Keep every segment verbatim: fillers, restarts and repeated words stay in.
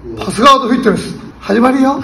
長谷川とフィットネス始まるよ。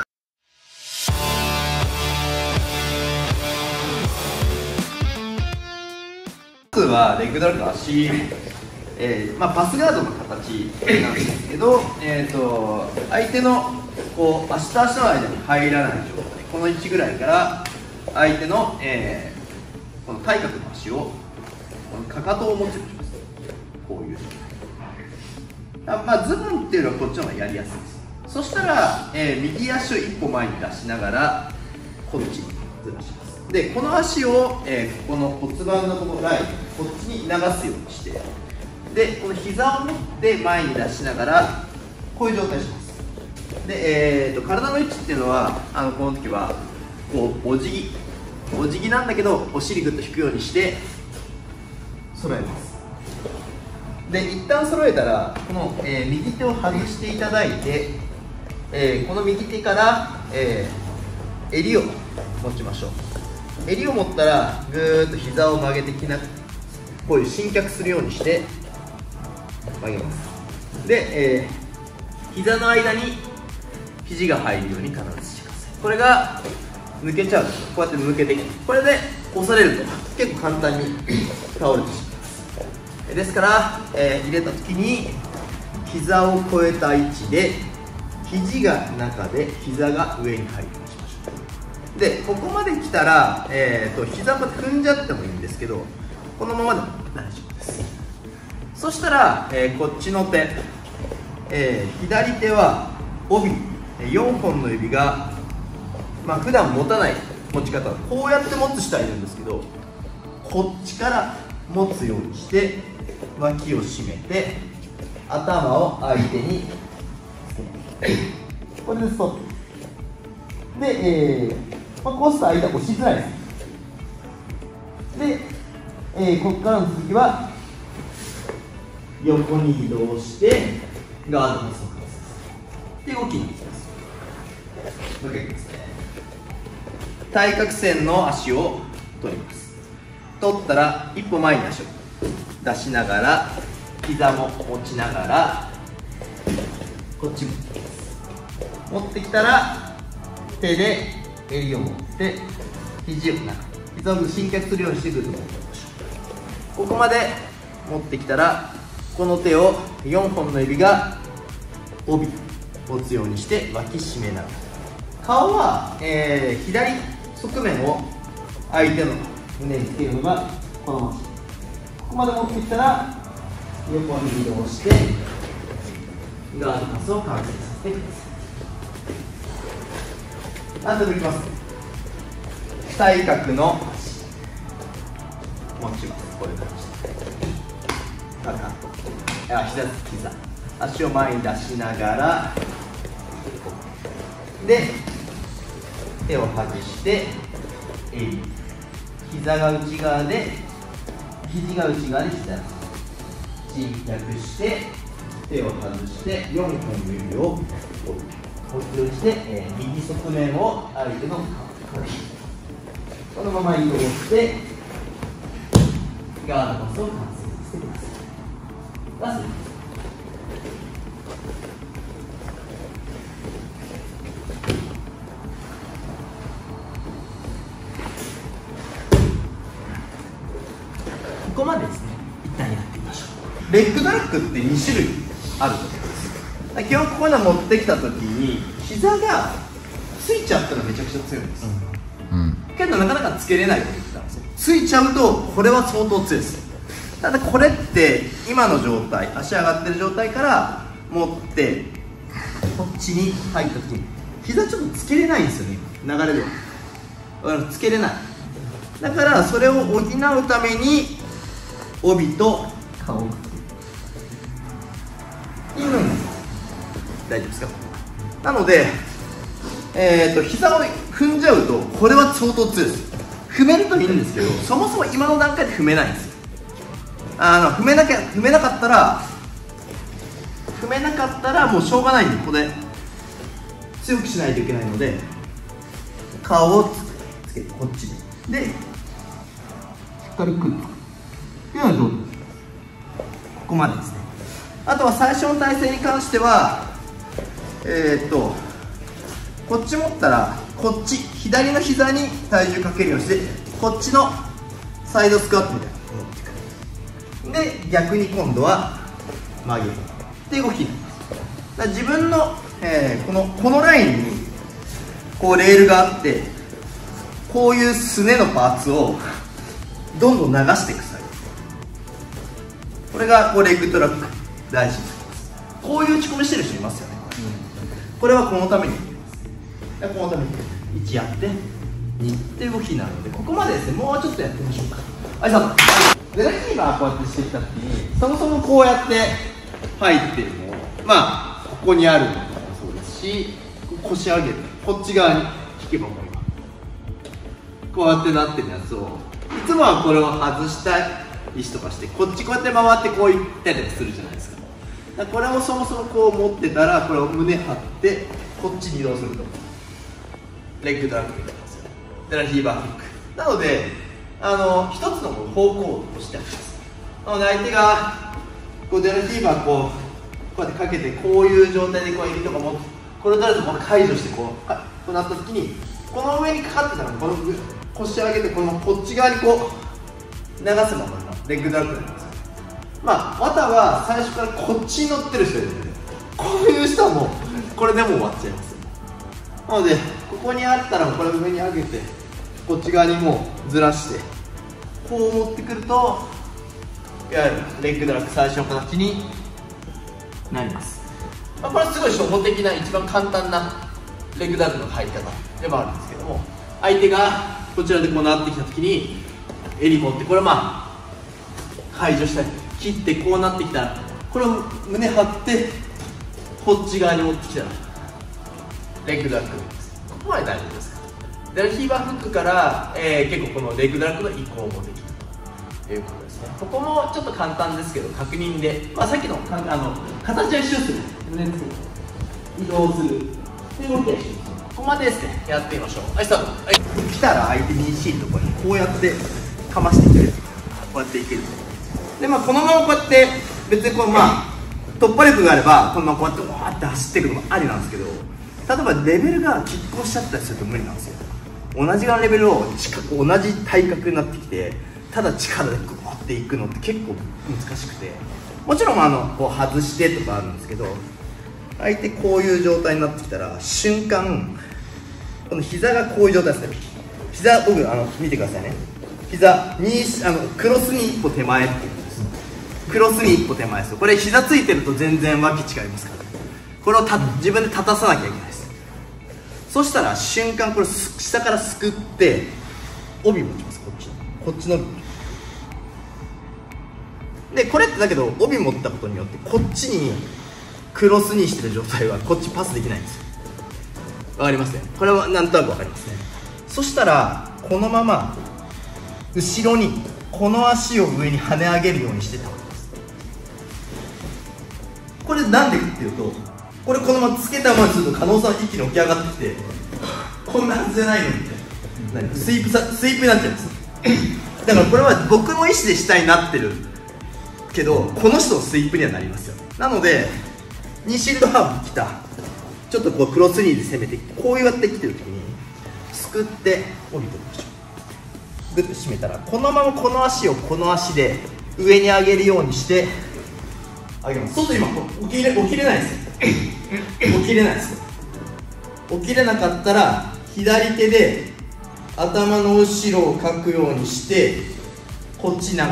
まずはレッグドラッグの足、えーまあ、パスガードの形なんですけど、えーと相手のこう足と足の間に入らない状態、この位置ぐらいから相手の、えー、この対角の足をこのかかとを持つようにします。こういうあ、まあ、ズボンっていうのはこっちの方がやりやすいです。そしたら、えー、右足を一歩前に出しながらこっちにずらします。でこの足を、えー、ここの骨盤のこのラインこっちに流すようにして、でこの膝を持って前に出しながらこういう状態にします。で、えー、と体の位置っていうのはあのこの時はこうお辞儀お辞儀なんだけどお尻グッと引くようにして揃えます。で一旦揃えたらこの、えー、右手を外していただいて、えー、この右手から、えー、襟を持ちましょう。襟を持ったらぐーっと膝を曲げてきなこういう伸脚するようにして曲げます。で、えー、膝の間に肘が入るように必ずしてください。これが抜けちゃうとこうやって抜けてきて、これで押されると結構簡単に倒れてしまいます。ですから、えー、入れた時に膝を越えた位置で肘が中で膝が上に入るようにしましょう。でここまで来たら、えー、と膝まで踏んじゃってもいいんですけどこのままでも大丈夫です。そしたら、えー、こっちの手、えー、左手は帯よんほんの指が、まあ普段持たない持ち方、こうやって持つ人はいるんですけどこっちから持つようにして脇を締めて頭を相手につける。これでストップで、えーまあ、こうすると相手は押しづらいです。で、えー、ここからの続きは横に移動してガードの速度で動きに行きます。もう一回いきますね。対角線の足を取ります。取ったら一歩前に足を出しながら膝も持ちながらこっちも持ってきたら手で襟を持って肘を中膝を伸脚するようにしてぐるっと持っていきましょう。ここまで持ってきたらこの手をよんほんの指が帯持つようにして脇締めながら顔は、えー、左側面を相手の胸につけるのがこのまま。ここまで持ってきたら横に移動してガードパスを完成させてください。あとでいきます。対角の足持ちます。こういう感じでかかとあ膝膝足を前に出しながらで手を外して襟膝が内側で肘が内側で膝伸脚して手を外してよんほんの指を持つようにして、えー、右側面を相手の顔このまま移動してガードパスを完成させてください。ラストここまでですね、一旦やってみましょう。レッグドラッグってに種類あると思います。基本ここに持ってきた時に膝がついちゃったらめちゃくちゃ強いんです、うん、けどなかなかつけれないと言ってたんですよ。ついちゃうとこれは相当強いです。ただこれって今の状態足上がってる状態から持ってこっちに入った時に膝ちょっとつけれないんですよね。流れではつけれない。だからそれを補うために帯と顔をくっつけるっていうのに大丈夫ですか。なので、えー、と膝を踏んじゃうとこれは相当強いです。踏めるといいんですけどそもそも今の段階で踏めないんですよ。あの踏めなきゃ踏めなかったら踏めなかったらもうしょうがないんでここで強くしないといけないので顔をつけてこっちででしっかりくっつくっていうのはどうですか。ここまでですね。あとは最初の体勢に関してはえー、っとこっち持ったらこっち左の膝に体重かけるようにしてこっちのサイドスクワットみたいなで逆に今度は曲げるって動きになります。だから自分の、えー、このこのラインにこうレールがあってこういうすねのパーツをどんどん流していく作業、これがこうレッグトラック大事になります。こういう打ち込みしてる人いますよね、うん、これはこのためにこのためにいちやってにって動きになるので、ここまでですね、もうちょっとやってみましょうか。はい、さんでね、今こうやってしてきた時にそもそもこうやって入ってるのをまあここにあるのもそうですし、腰上げるこっち側に引けばもう今こうやってなってるやつをいつもはこれを外したりとかしてこっちこうやって回ってこういったりとかするじゃないですか。だからこれをそもそもこう持ってたらこれを胸張ってこっちに移動するとレッグドラッグになりますよね。だからヒーバーフックなのであの一つの方向としてあります。なので相手がこうデラヒーバーこうこうやってかけてこういう状態でこう指とかもこれをとりあえずこう解除してこうこうなった時にこの上にかかってたらこの腰上げてこのこっち側にこう流すままレッグドラッグになります。まあ綿は最初からこっちに乗ってる人いるのでこういう人はもうこれでも終わっちゃいます。なのでここにあったらこれを上に上げてこっち側にもうずらしてこう持ってくるといわゆるレッグドラッグ最初の形になります。まあ、これはすごい初歩的な一番簡単なレッグドラッグの入り方でもあるんですけども、相手がこちらでこうなってきた時に襟持ってこれまあ解除したり切ってこうなってきたらこれを胸張ってこっち側に持ってきたらレッグドラッグです。ここまで大丈夫ですか。でヒーバーフックから、えー、結構このレッグドラッグの移行もできるということですね。ここもちょっと簡単ですけど確認で、まあ、さっきのあの形は一緒ですね。胸つけて移動するっていう動きは一緒です。ここまでですねやってみましょう。はいスタート。はい、来たら相手にシールとこにこうやってかましてくれる。こうやっていける。でまあこのままこうやって別にこうまあ突破力があればこのままこうやってわーって走っていくのもありなんですけど、例えばレベルが拮抗しちゃったりすると無理なんですよ。同じ側のレベルを近く同じ体格になってきてただ力でグワーっていくのって結構難しくて、もちろんあのこう外してとかあるんですけど、相手こういう状態になってきたら瞬間この膝がこういう状態ですね。膝僕あの見てくださいね。膝にあのクロスに一歩手前っていうことです。クロスに一歩手前ですよ。これ膝ついてると全然脇違いますから、ね、これをた自分で立たさなきゃいけないです。そしたら瞬間これ下からすくって帯持ちます。こっちこっちの帯でこれってだけど帯持ったことによってこっちにクロスにしてる状態はこっちパスできないんですよ。わかりますね。これはなんとなくわかりますね。そしたらこのまま後ろにこの足を上に跳ね上げるようにしてたわけです。これなんでかっていうとこれこのままつけたまますると加納さん一気に起き上がってきてこんなはずじゃないのみたいなスイープさスイープになっちゃうんです。だからこれは僕の意思で下になってるけどこの人のスイープにはなりますよ。なのでにシールドハーフ来たちょっとこうクロスニーで攻めてきてこうやってきてる時にすくって降りてみましょう。グッと締めたらこのままこの足をこの足で上に上げるようにして上げます。そうすると今起きれ起きれないです起きれないです起きれなかったら左手で頭の後ろをかくようにしてこっちに流します。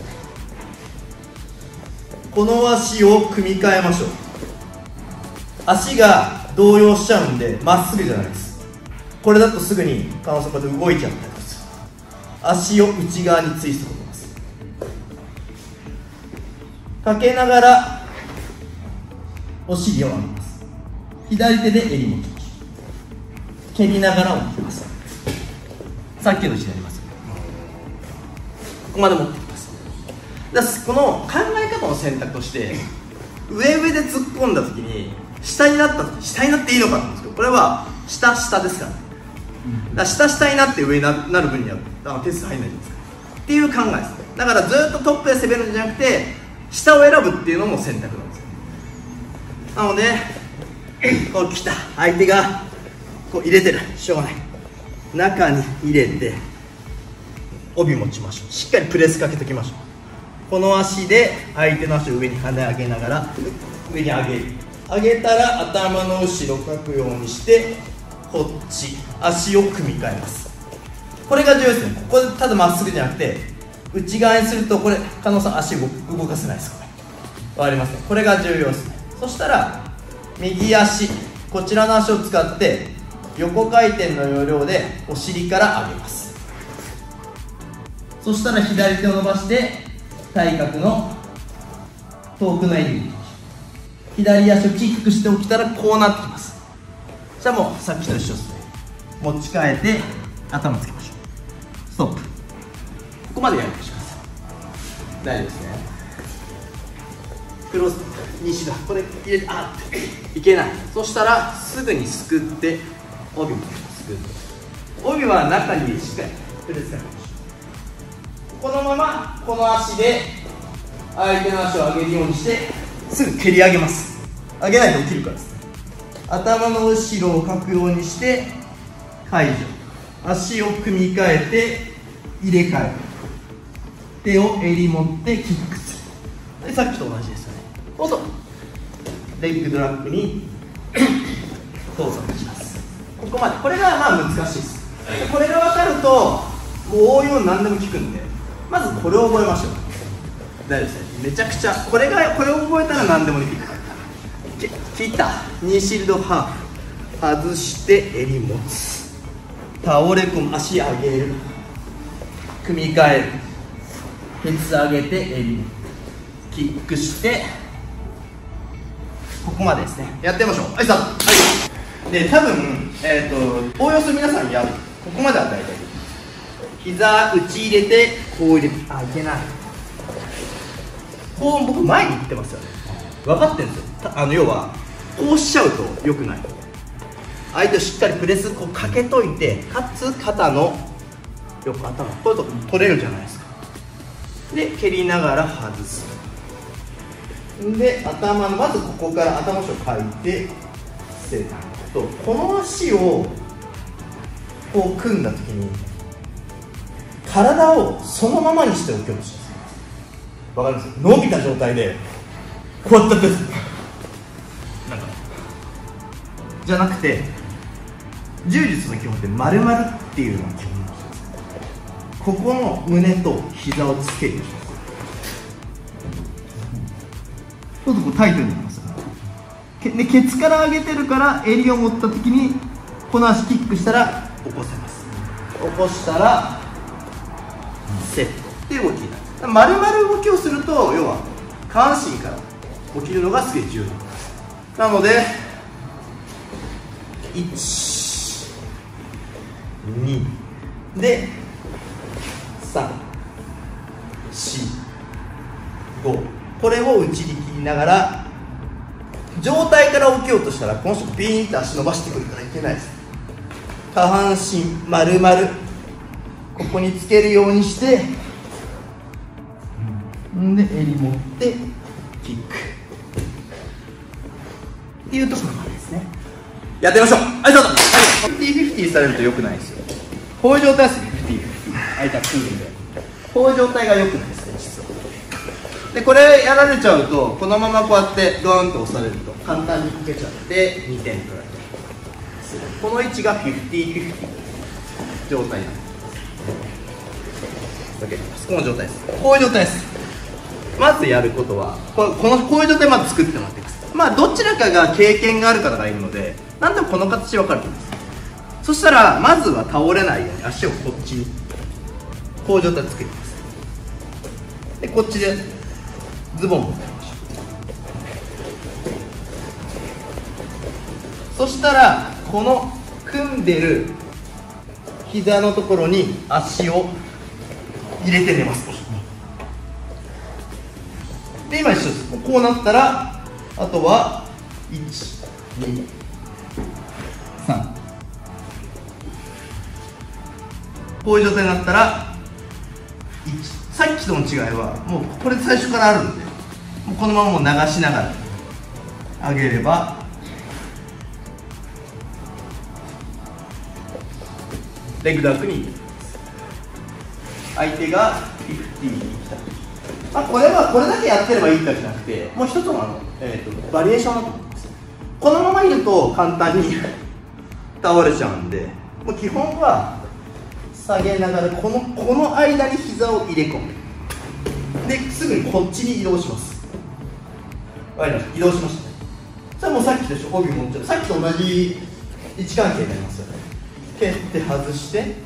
この足を組み替えましょう。足が動揺しちゃうんでまっすぐじゃないです。これだとすぐに加納さんこうやって動いちゃったりする。足を内側にツイストかけます。かけながらお尻を上げます。左手で襟元蹴りながら下ろきます。さっきの位置になります。ここまで持ってきます。だこの考え方の選択として上上で突っ込んだ時に下になった時下になっていいのかなんですけど、これは下下ですからね。だから下下になって上になる分には点数入んないじゃないですかっていう考えですね。だからずっとトップで攻めるんじゃなくて下を選ぶっていうのも選択なんですよ。なのでこう来た相手がこう入れてる、しょうがない、中に入れて帯持ちましょう。しっかりプレスかけときましょう。この足で相手の足を上に跳ね上げながら上に上げる。上げたら頭の後ろかくようにしてこっち足を組み替えます。これが重要ですね。ここでただまっすぐじゃなくて内側にするとこれ加納さん足動動かせないです。これわかりますね。これが重要ですね。そしたら右足こちらの足を使って横回転の要領でお尻から上げます。そしたら左手を伸ばして対角の遠くの襟に左足をキックしておきたらこうなってきます。じゃあもうさっきと一緒ですね。持ち替えて頭つけましょう。ストップ。ここまでやりましょう。大丈夫ですね。クロス西だ。これ入れてあっいけない。そしたらすぐにすくって帯もすくって帯は中にしっかりプレスかけましょう。このままこの足で相手の足を上げるようにしてすぐ蹴り上げます。上げないと起きるからですね。頭の後ろをかくようにして解除。足を組み替えて入れ替える。手を襟持ってキックする。でさっきと同じですよね。どうぞレッグドラッグに動作をします。ここまで。これがまあ難しいです。これが分かるともう応用何でも効くんで、まずこれを覚えましょう。大丈夫ですね。めちゃくちゃこれがこれを覚えたら何でもできる。切ったニーシールドハーフ外して襟持つ、倒れ込む、足上げる、組み替える、ケツ上げて襟キックしてここまでですね。やってみましょう。はいスタート。はいで多分えっ、ー、と応用する皆さんやるここまでは大体膝内入れてこう入れる。あいけない。こう僕前に行ってますよね。分かってるんですよ。あの要はこうしちゃうと良くない。相手をしっかりプレスこうかけといて、かつ肩の横頭これと取れるじゃないですか。で蹴りながら外す。で頭のまずここから頭の後ろかいてセーターとこの足をこう組んだ時に体をそのままにしておきようとします。わかります？伸びた状態でこうやったってなんかじゃなくて柔術の基本って丸々っていうのが基本なんですよ。ここの胸と膝をつけるようにします。ちょっとこうタイトになりますよね。けでケツから上げてるから襟を持った時にこの足キックしたら起こせます。起こしたらセットっていう動きになる。丸々動きをすると要は下半身から起きるのがすげえ重要なのでいちにでさんしごこれを内力切りながら上体から起きようとしたらこの人ビーンと足伸ばしてくるからいけないです。下半身丸々ここにつけるようにしてで襟持ってキックっていうところまでですね。やってみましょう。はいどうぞ。フィフティーフィフティーされると良くないですよ。こういう状態ですね。フィフティーフィフティー相手が組んでこういう状態が良くないですね実は。でこれやられちゃうとこのままこうやってドーンと押されると簡単にこけちゃってにてん取られる。この位置がフィフティーフィフティー状態になります。この状態です。こういう状態です。まずやることはこのこういう状態まず作ってもらっています。まあどちらかが経験がある方がいるので何でもこの形分かると思います。そしたらまずは倒れないように足をこっちにこういう状態作ります。でこっちでズボンも持ってみましょう。そしたらこの組んでる膝のところに足を入れて寝ます。で今一緒です。こうなったらあとはいちにさんこういう状態になったらいちさっきとの違いはもうこれ最初からあるんでもうこのままもう流しながら上げればレッグダックに入れます。相手がフィフティーに来た時、まあ、これはこれだけやってればいいってわけじゃなくて、もう一つのあの、えー、とバリエーションだと思うんです。このままいると簡単に倒れちゃうんで、もう基本は下げながらこのこの間に膝を入れ込む。ですぐにこっちに移動します。わかりました。移動しましたね。それはもうさっきと一緒、帯持っちゃう。さっきと同じ位置関係になりますよね。蹴って外して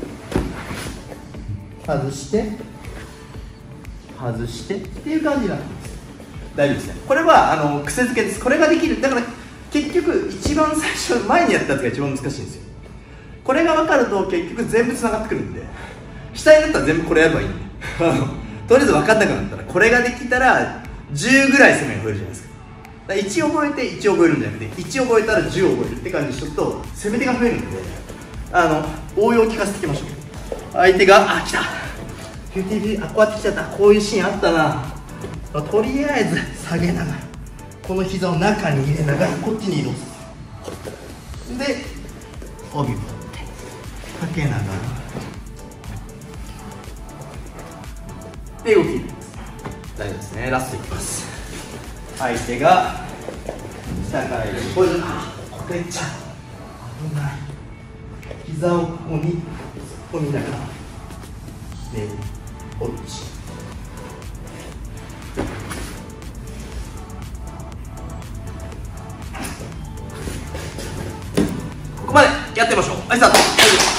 外して外してっていう感じになってます。大丈夫ですね。これはあの癖づけです。これができる。だから結局一番最初前にやったやつが一番難しいんですよ。これが分かると結局全部つながってくるんで、下になったら全部これやればいいんでとりあえず分かんなくなったらこれができたらじゅうぐらい攻めが増えるじゃないですか。だからいち覚えていち覚えるんじゃなくていち覚えたらじゅう覚えるって感じにしとくと攻め手が増えるんで、あの応用を聞かせていきましょう。相手があ来たフィフティーフィフティー、あこうやってきちゃった。こういうシーンあったな。とりあえず下げながらこの膝を中に入れながらこっちに移動する。で帯をかけながらで動き入れます。大丈夫ですね。ラストいきます。相手が下から入れる。これあこれっちゃ危ない。膝をここに突っ込みながらで落ちここまでやってみましょう。はい、スタート。